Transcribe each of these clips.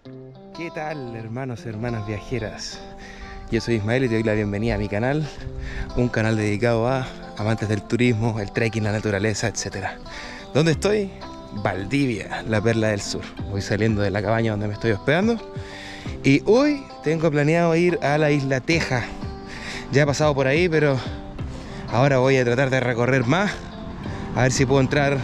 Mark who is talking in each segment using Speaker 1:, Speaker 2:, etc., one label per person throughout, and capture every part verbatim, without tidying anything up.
Speaker 1: ¿Qué tal, hermanos y hermanas viajeras? Yo soy Ismael y te doy la bienvenida a mi canal, un canal dedicado a amantes del turismo, el trekking, la naturaleza, etcétera. ¿Dónde estoy? Valdivia, la perla del sur. Voy saliendo de la cabaña donde me estoy hospedando y hoy tengo planeado ir a la isla Teja. Ya he pasado por ahí, pero ahora voy a tratar de recorrer más, a ver si puedo entrar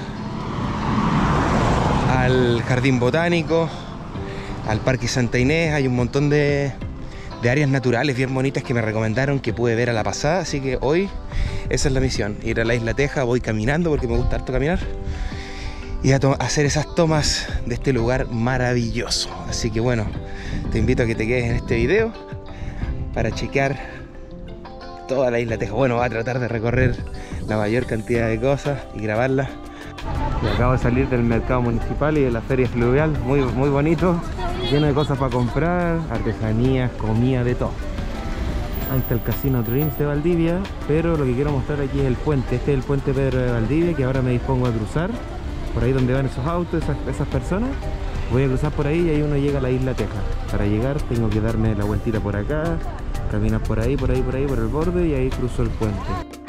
Speaker 1: al jardín botánico, al Parque Santa Inés. Hay un montón de, de áreas naturales bien bonitas que me recomendaron que pude ver a la pasada, así que hoy esa es la misión, ir a la isla Teja. Voy caminando porque me gusta harto caminar y a hacer esas tomas de este lugar maravilloso. Así que bueno, te invito a que te quedes en este video para checar toda la isla Teja. Bueno, voy a tratar de recorrer la mayor cantidad de cosas y grabarlas. Y acabo de salir del mercado municipal y de la feria fluvial, muy, muy bonito, lleno de cosas para comprar, artesanías, comida, de todo. Ahí está el Casino Dreams de Valdivia, pero lo que quiero mostrar aquí es el puente. Este es el puente Pedro de Valdivia, que ahora me dispongo a cruzar, por ahí donde van esos autos, esas, esas personas. Voy a cruzar por ahí y ahí uno llega a la isla Teja. Para llegar tengo que darme la vueltita por acá, caminar por ahí, por ahí, por ahí, por el borde y ahí cruzo el puente.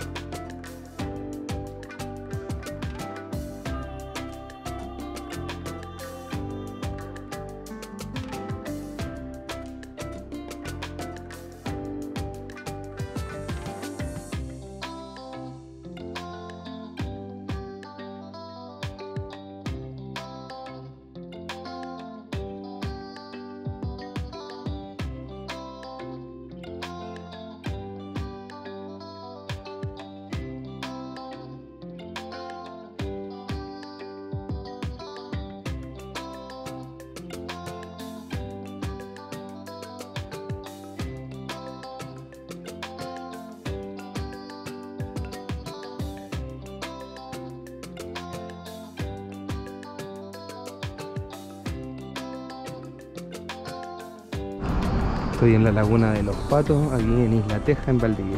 Speaker 1: Estoy en la laguna de los Patos, aquí en Isla Teja, en Valdivia.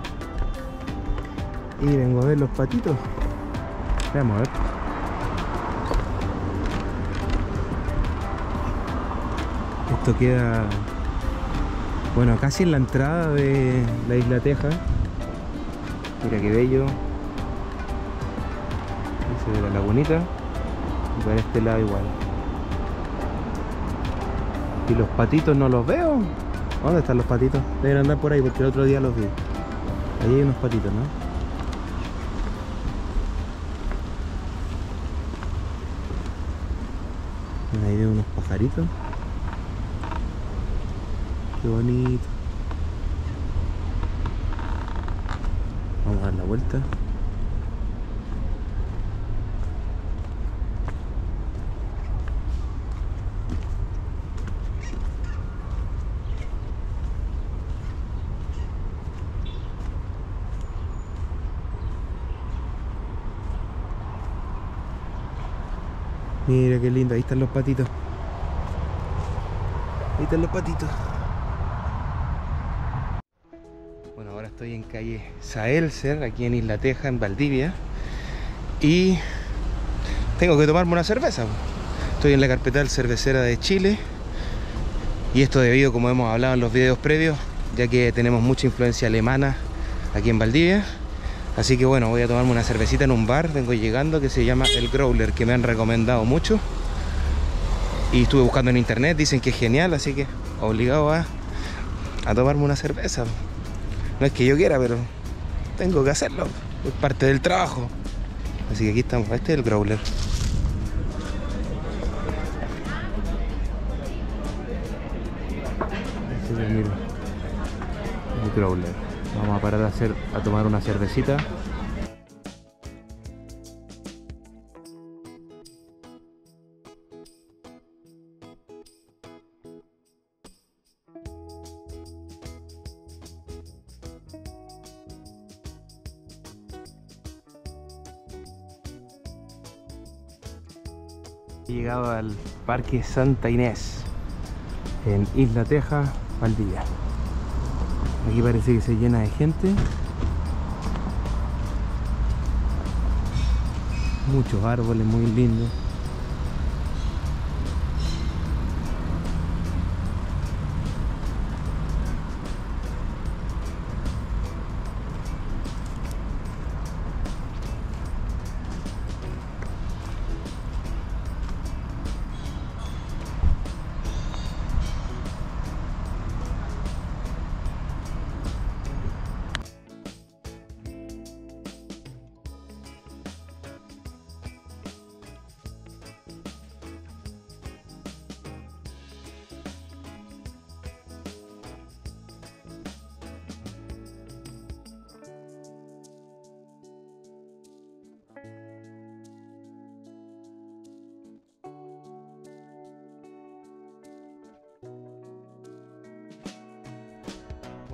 Speaker 1: Y vengo a ver los patitos. Vamos a ver. Esto queda, bueno, casi en la entrada de la Isla Teja. Mira qué bello. Ahí se ve la lagunita. Y por este lado igual. Y los patitos no los veo. ¿Dónde están los patitos? Deben andar por ahí porque el otro día los vi. Ahí hay unos patitos, ¿no? Ahí hay unos pajaritos. Qué bonito. Vamos a dar la vuelta. Mira qué lindo, ahí están los patitos. Ahí están los patitos. Bueno, ahora estoy en calle Saelcer, aquí en Isla Teja, en Valdivia. Y tengo que tomarme una cerveza. Estoy en la Carpetal Cervecera de Chile. Y esto debido, como hemos hablado en los videos previos, ya que tenemos mucha influencia alemana aquí en Valdivia. Así que bueno, voy a tomarme una cervecita en un bar, vengo llegando, que se llama El Growler, que me han recomendado mucho. Y estuve buscando en internet, dicen que es genial, así que obligado a, a tomarme una cerveza. No es que yo quiera, pero tengo que hacerlo, es parte del trabajo. Así que aquí estamos, este es El Growler. Este es el, mira, El Growler. Vamos a parar a, hacer, a tomar una cervecita. He llegado al Parque Santa Inés en Isla Teja, Valdivia. Aquí parece que se llena de gente. Muchos árboles muy lindos.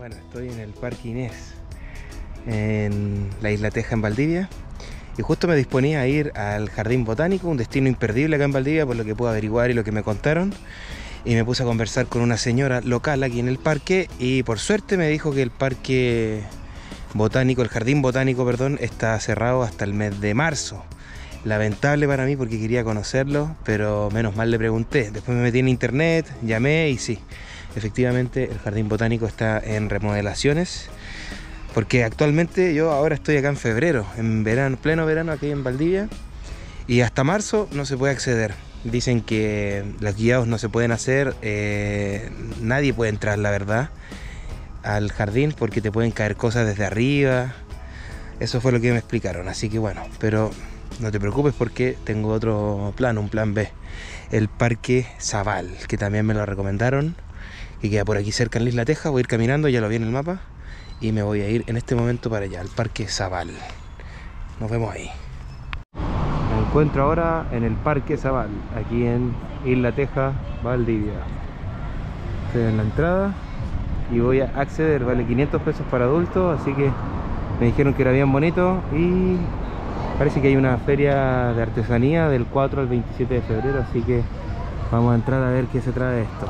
Speaker 1: Bueno, estoy en el Parque Inés, en la Isla Teja, en Valdivia. Y justo me disponía a ir al Jardín Botánico, un destino imperdible acá en Valdivia, por lo que puedo averiguar y lo que me contaron. Y me puse a conversar con una señora local aquí en el parque, y por suerte me dijo que el Parque Botánico, el Jardín Botánico, perdón, está cerrado hasta el mes de marzo. Lamentable para mí porque quería conocerlo, pero menos mal le pregunté. Después me metí en internet, llamé y sí, efectivamente el Jardín Botánico está en remodelaciones. Porque actualmente yo ahora estoy acá en febrero, en verano, pleno verano aquí en Valdivia, y hasta marzo no se puede acceder. Dicen que los guiados no se pueden hacer, eh, nadie puede entrar, la verdad, al jardín porque te pueden caer cosas desde arriba. Eso fue lo que me explicaron, así que bueno, pero no te preocupes porque tengo otro plan, un plan B. El Parque Zabal, que también me lo recomendaron, que queda por aquí cerca en la Isla Teja. Voy a ir caminando, ya lo vi en el mapa, y me voy a ir en este momento para allá, al Parque Zabal. Nos vemos ahí. Me encuentro ahora en el Parque Zabal, aquí en Isla Teja, Valdivia. Estoy en la entrada y voy a acceder. Vale quinientos pesos para adultos, así que me dijeron que era bien bonito. Y parece que hay una feria de artesanía del cuatro al veintisiete de febrero, así que vamos a entrar a ver qué se trae esto.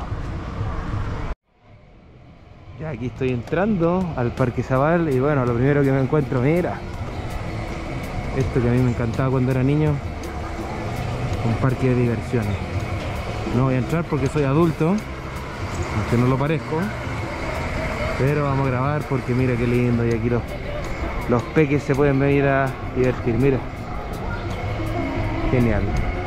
Speaker 1: Ya aquí estoy entrando al Parque Zabal y bueno, lo primero que me encuentro, mira, esto que a mí me encantaba cuando era niño, un parque de diversiones. No voy a entrar porque soy adulto, aunque no lo parezco, pero vamos a grabar porque mira qué lindo, y aquí los Los peques se pueden venir a divertir, mira. Genial.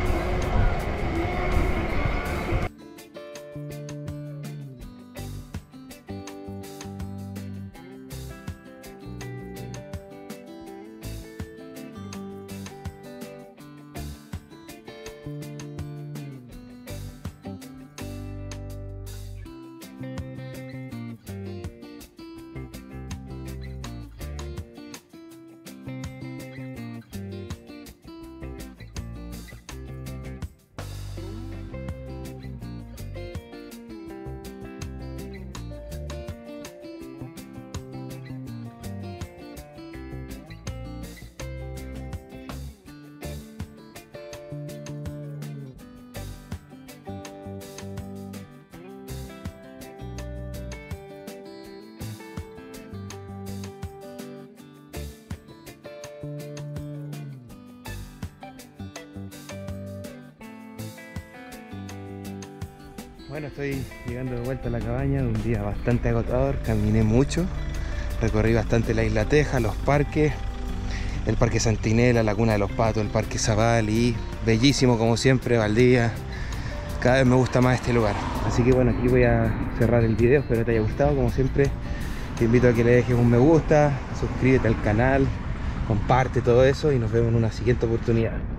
Speaker 1: Bueno, estoy llegando de vuelta a la cabaña de un día bastante agotador. Caminé mucho, recorrí bastante la Isla Teja, los parques, el Parque Santa Inés, la Laguna de los Patos, el Parque Zabal, y bellísimo como siempre Valdivia. Cada vez me gusta más este lugar. Así que bueno, aquí voy a cerrar el video, espero te haya gustado. Como siempre, te invito a que le dejes un me gusta, suscríbete al canal, comparte todo eso y nos vemos en una siguiente oportunidad.